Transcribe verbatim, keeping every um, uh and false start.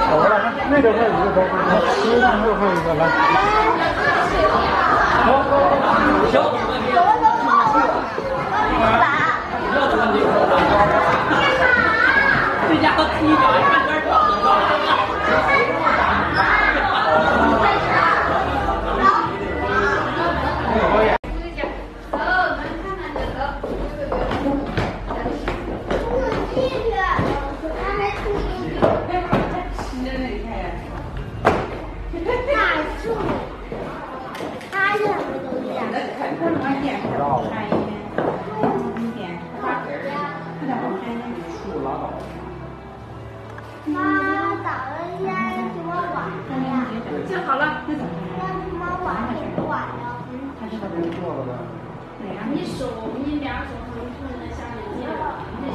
好了，那个还有一个包，十张六还有一个来。好，行。这家伙踢脚，看这找得到。 妈，早上应该什么晚的呀？ 这好了，那怎么那什么晚什么晚的？ 他是不是做了的？ 对呀，你手，你俩手上碰在下面。